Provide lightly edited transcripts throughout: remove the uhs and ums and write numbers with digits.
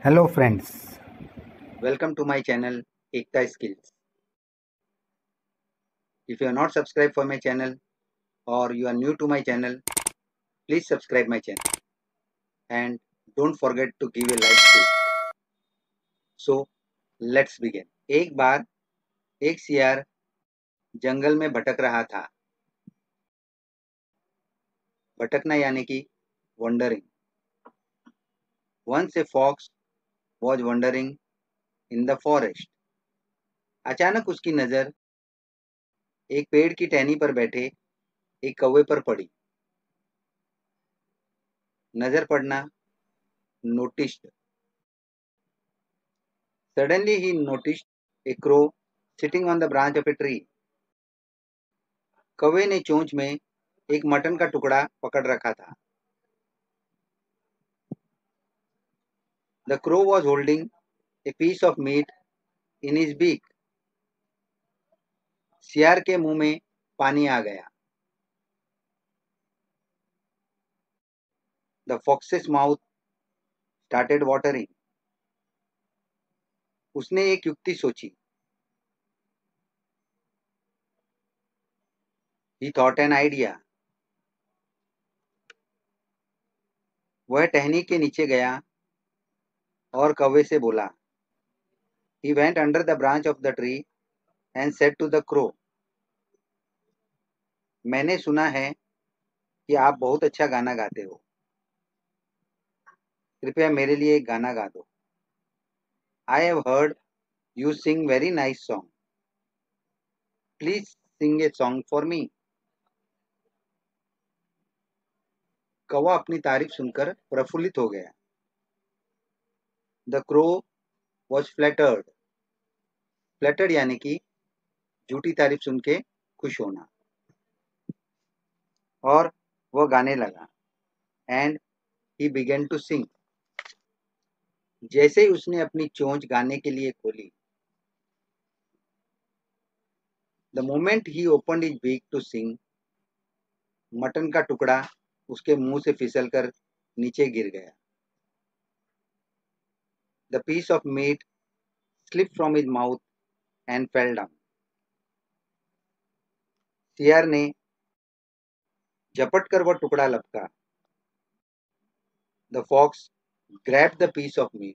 Hello friends, Welcome to my channel Ekta Skills. If you are not subscribed for my channel or you are new to my channel, please subscribe my channel and don't forget to give a like to it. So let's begin. एक बार एक सियार जंगल में भटक रहा था. भटकना यानी कि wandering. Once a fox was wandering in the forest. अचानक उसकी नजर एक पेड़ की टहनी पर बैठे एक कौवे पर पड़ी. नजर पड़ना, noticed. Suddenly he noticed a crow sitting on the branch of a tree. कौवे ने चोंच में एक मटन का टुकड़ा पकड़ रखा था. The crow was holding a piece of meat in his beak. सियार के मुंह में पानी आ गया. The fox's mouth started watering. उसने एक युक्ति सोची. He thought an idea. वह टहनी के नीचे गया और कौवे से बोला. He went under the branch of the tree and said to the crow, मैंने सुना है कि आप बहुत अच्छा गाना गाते हो. कृपया मेरे लिए एक गाना गा दो. I have heard you sing very nice song. Please sing a song for me. कौवा अपनी तारीफ सुनकर प्रफुल्लित हो गया. The crow was flattered. Flattered यानी कि झूठी तारीफ सुन के खुश होना. और वह गाने लगा. And he began to sing. जैसे ही उसने अपनी चोंच गाने के लिए खोली. The moment he opened his beak to sing, mutton का टुकड़ा उसके मुंह से फिसलकर नीचे गिर गया. The piece of meat slipped from his mouth and fell down. सियार ने झपट कर वह टुकड़ा लपका. The fox grabbed the piece of meat.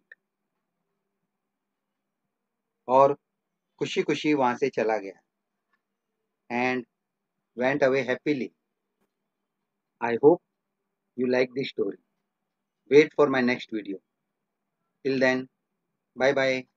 और खुशी खुशी वहां से चला गया. And went away happily. I hope you like this story. Wait for my next video. Till then, bye bye.